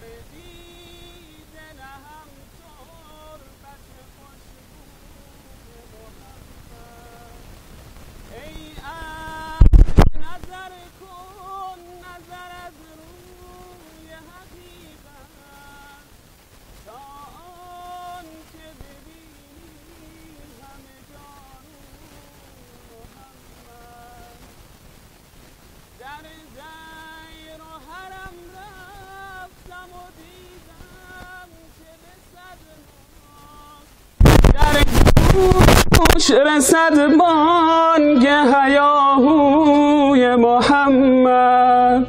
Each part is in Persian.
رسد بانگ هیاهوی محمد.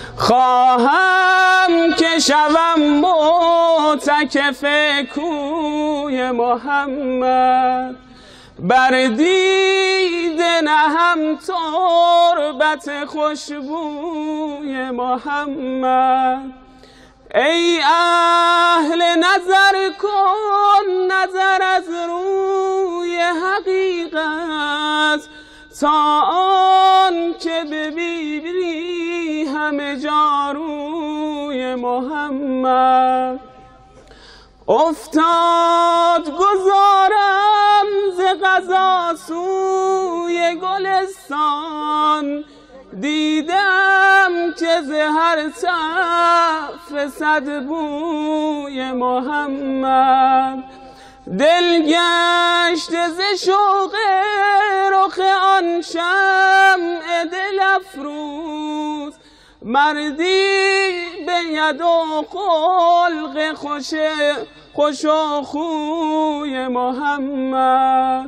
خواهم که شوم معتکف کوی محمد، بر دیده نهم تربت خوشبوی محمد. ای اهل نظر کن نظر از روی حقیقت، تا آن که ببینی همه جا روی محمد. افتاد گذارم ز قضا سوی گلستان، دیدم که ز هر طرف صد بوی محمد. دل گشت ز شوق رخ آن شمع دل افروز، مردی به ید و خلق خوش و خوی محمد.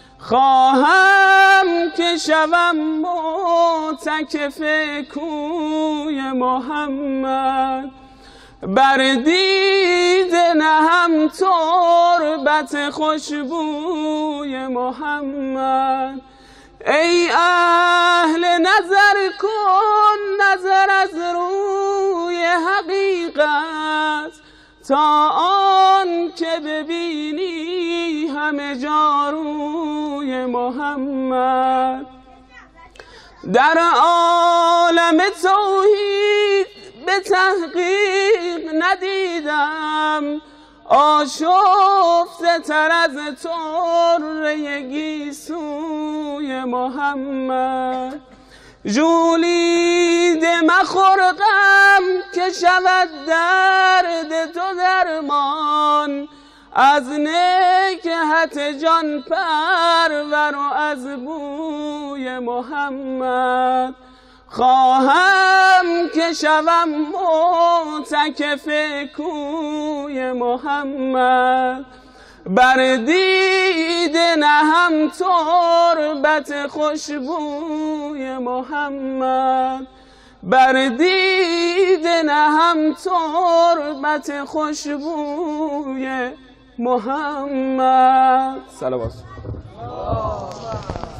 خواهم که شوم معتکف کوی محمد، بر دیده نهم تربت خوشبوی محمد. ای اهل نظر کن نظر از روی حقیقت، تا آن که ببینی همه جا روی محمد. در عالم توحید به تحقیق ندیدم آشفته تر از طره گیسوی محمد. ژولیده مخور غم که شود درد تو درمان، از نکهت جان پرور و از بوی محمد. خواهم که شوم معتکف کوی محمد، بر دیده نهم تربت خوشبوی محمد، بر دیده نهم تربت خوشبوی محمد. صلوات.